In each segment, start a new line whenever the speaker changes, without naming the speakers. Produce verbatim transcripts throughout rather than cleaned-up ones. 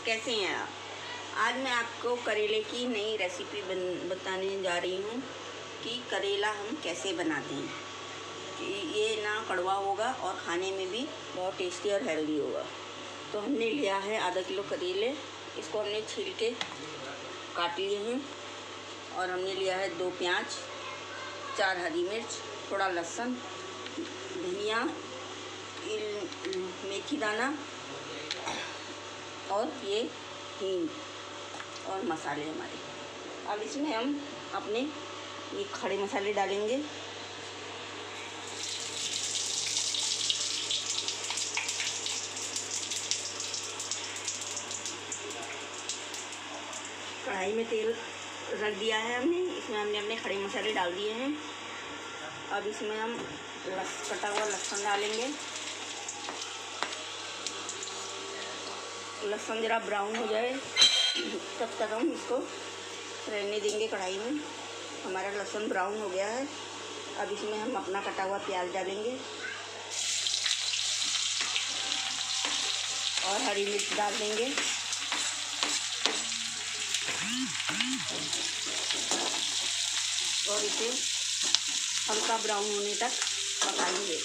कैसे हैं आप। आज मैं आपको करेले की नई रेसिपी बन बताने जा रही हूँ कि करेला हम कैसे बनाते हैं कि ये ना कड़वा होगा और खाने में भी बहुत टेस्टी और हेल्दी होगा। तो हमने लिया है आधा किलो करेले, इसको हमने छील के काट लिए हैं। और हमने लिया है दो प्याज, चार हरी मिर्च, थोड़ा लहसुन, धनिया, मेथी दाना और ये हींग और मसाले हमारे। अब इसमें हम अपने ये खड़े मसाले डालेंगे। कढ़ाई में तेल रख दिया है हमने, इसमें हमने अपने खड़े मसाले डाल दिए हैं। अब इसमें हम लस कटा हुआ लहसुन डालेंगे। लहसुन ज़रा ब्राउन हो जाए तब तक हम इसको रहने देंगे कढ़ाई में। हमारा लहसुन ब्राउन हो गया है। अब इसमें हम अपना कटा हुआ प्याज डालेंगे और हरी मिर्च डाल देंगे। और इसे हल्का ब्राउन होने तक पकाएंगे।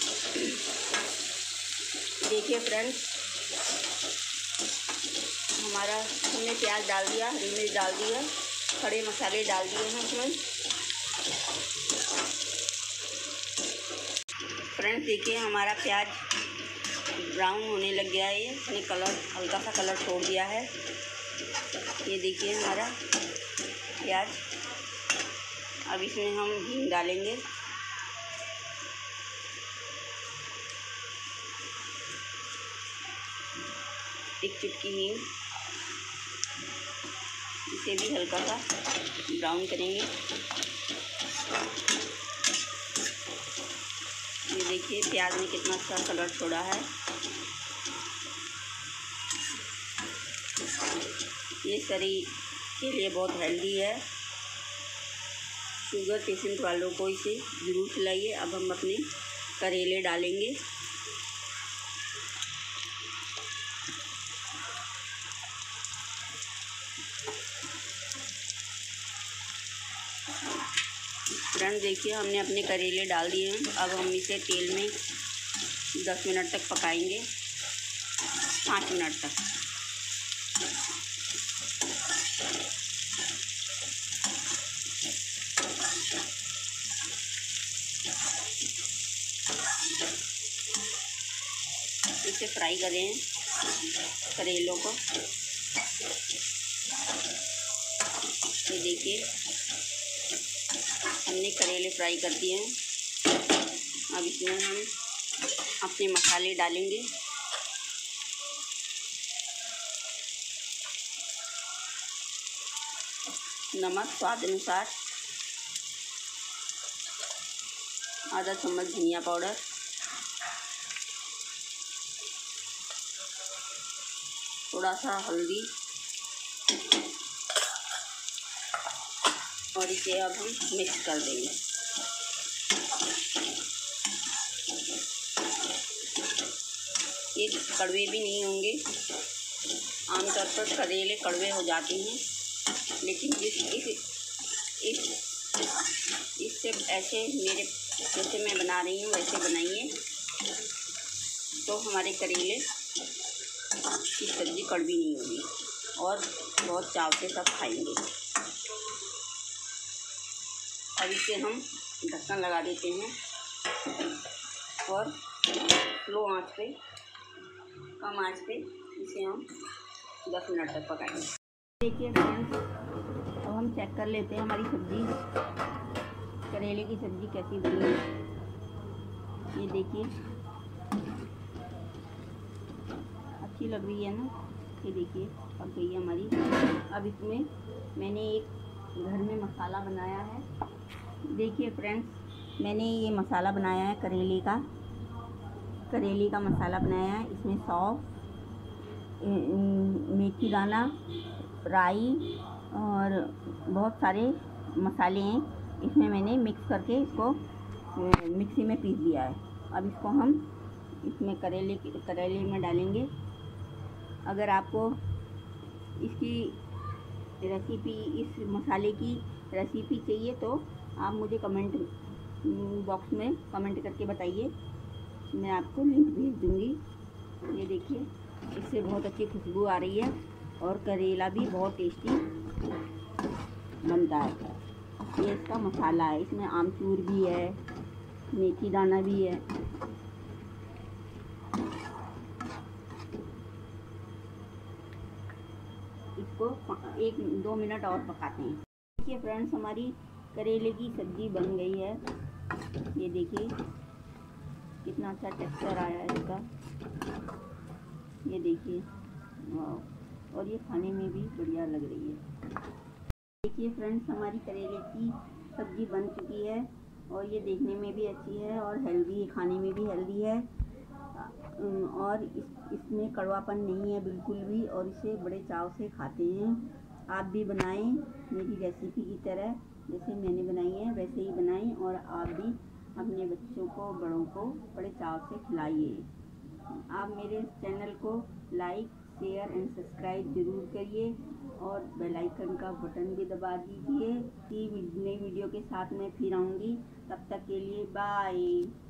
देखिए फ्रेंड्स, हमारा हमने प्याज डाल दिया, हरी मिर्च डाल दिया, खड़े मसाले डाल दिए हैं इसमें। फ्रेंड्स देखिए, हमारा प्याज ब्राउन होने लग गया है। ये इसने कलर हल्का सा कलर छोड़ दिया है। ये देखिए हमारा प्याज। अब इसमें हम हींग डालेंगे। एक चुटकी हींग, इसे भी हल्का सा ब्राउन करेंगे। ये देखिए प्याज ने कितना अच्छा कलर छोड़ा है। ये शरीर के लिए बहुत हेल्दी है। शुगर पेशेंट वालों को इसे ज़रूर खिलाइए। अब हम अपने करेले डालेंगे। फ्रेंड्स देखिए, हमने अपने करेले डाल दिए हैं। अब हम इसे तेल में दस मिनट तक पकाएंगे, पाँच मिनट तक। इसे फ्राई करें करेलों को। ये देखिए, हमने करेले फ्राई कर दिए हैं। अब इसमें हम अपने मसाले डालेंगे। नमक स्वाद अनुसार, आधा चम्मच धनिया पाउडर, थोड़ा सा हल्दी, और इसे अब हम मिक्स कर देंगे। ये कड़वे भी नहीं होंगे। आमतौर पर करेले कड़वे हो जाते हैं, लेकिन जिस इस इस इससे ऐसे मेरे जैसे मैं बना रही हूँ वैसे बनाइए, तो हमारे करेले की सब्ज़ी कड़वी नहीं होगी और बहुत चाव से सब खाएंगे। अब इसे हम ढक्कन लगा देते हैं और लो आंच पे, कम आंच पे इसे हम दस मिनट तक पकाएंगे। देखिए फ्रेंड्स, अब हम चेक कर लेते हैं हमारी सब्ज़ी, करेले की सब्ज़ी कैसी बनी है। ये देखिए, अच्छी लग रही है ना। ये देखिए पक गई है हमारी। अब इसमें मैंने एक घर में मसाला बनाया है। देखिए फ्रेंड्स, मैंने ये मसाला बनाया है करेले का करेले का मसाला बनाया है। इसमें सौंफ, मेथी दाना, राई और बहुत सारे मसाले हैं। इसमें मैंने मिक्स करके इसको मिक्सी में पीस दिया है। अब इसको हम इसमें करेले करेले में डालेंगे। अगर आपको इसकी रेसिपी, इस मसाले की रेसिपी चाहिए तो आप मुझे कमेंट बॉक्स में कमेंट करके बताइए, मैं आपको लिंक भेज दूँगी। ये देखिए, इससे बहुत अच्छी खुशबू आ रही है और करेला भी बहुत टेस्टी बनता है। ये इसका मसाला है, इसमें आमचूर भी है, मेथी दाना भी है। इसको एक दो मिनट और पकाते हैं। देखिए फ्रेंड्स, हमारी करेले की सब्ज़ी बन गई है। ये देखिए कितना अच्छा टेक्सचर आया है इसका, ये देखिए, वाह, और ये खाने में भी बढ़िया लग रही है। देखिए फ्रेंड्स, हमारी करेले की सब्ज़ी बन चुकी है और ये देखने में भी अच्छी है और हेल्दी, खाने में भी हेल्दी है और इस इसमें कड़वापन नहीं है बिल्कुल भी, और इसे बड़े चाव से खाते हैं। आप भी बनाएं मेरी रेसिपी की तरह, जैसे मैंने बनाई है वैसे ही बनाएं और आप भी अपने बच्चों को, बड़ों को बड़े चाव से खिलाइए। आप मेरे चैनल को लाइक, शेयर एंड सब्सक्राइब ज़रूर करिए और बेल आइकन का बटन भी दबा दीजिए। नई वीडियो के साथ मैं फिर आऊँगी, तब तक के लिए बाय।